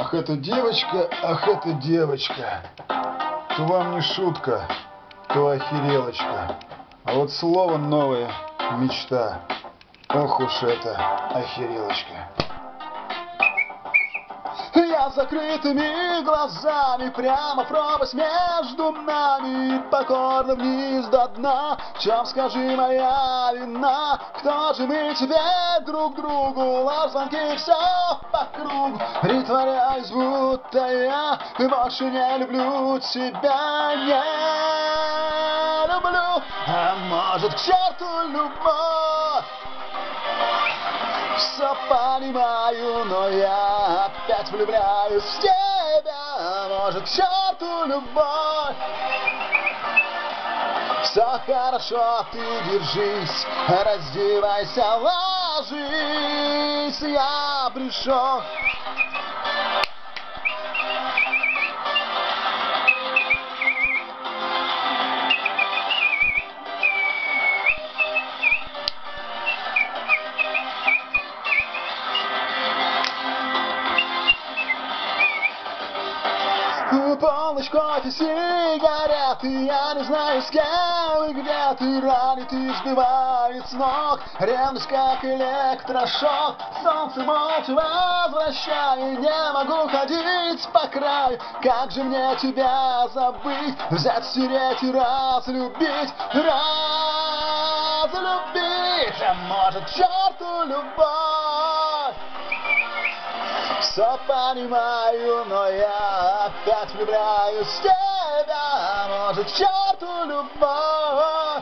Ах, эта девочка, то вам не шутка, то охерелочка. А вот слово новое — мечта. Ох уж это охерелочка. Я с закрытыми глазами прямо в пропасть между нами, покорно вниз до дна. В чем, скажи, моя вина? Кто же мы теперь друг другу? Ложь, звонки, все по кругу. Притворяюсь, будто я больше не люблю тебя, не люблю. А может, к черту любовь? Все понимаю, но я опять влюбляюсь в тебя. Может, к черту любовь? Все хорошо, ты держись, раздевайся, ложись, я пришел. Полночь, кофе, сигареты. Я не знаю, с кем и где ты. Ранит и сбивает с ног. Ревность, как электрошок. Солнце молча возвращает. Не могу ходить по краю. Как же мне тебя забыть? Взять, стереть и разлюбить. Разлюбить. А может, к черту любовь? Все понимаю, но я опять влюбляюсь в тебя. Может, к черту любовь?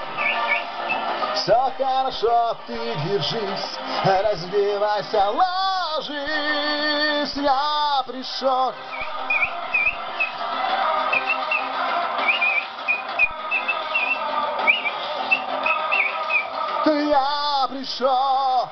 Все хорошо, ты держись, раздевайся, ложись, я пришел. Я пришел.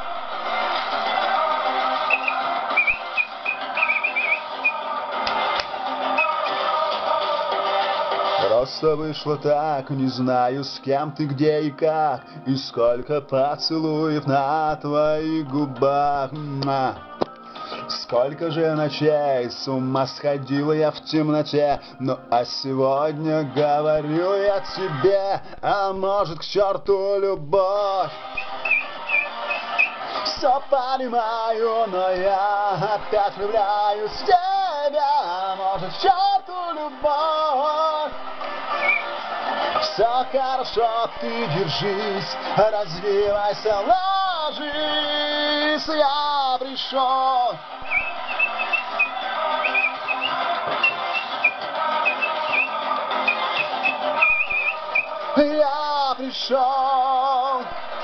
Просто вышло так, не знаю, с кем ты, где и как, и сколько поцелуев на твоих губах. Сколько же ночей с ума сходила я в темноте, ну а сегодня говорю я тебе, а может, к черту любовь? Все понимаю, но я опять влюбляюсь в тебя, может, к черту любовь? Все хорошо, ты держись, развивайся, ложись, я пришел. Я пришел.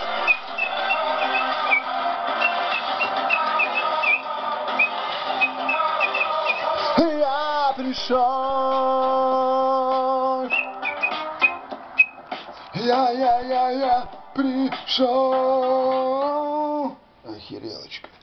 Я пришел. Я пришел. Охерелочка.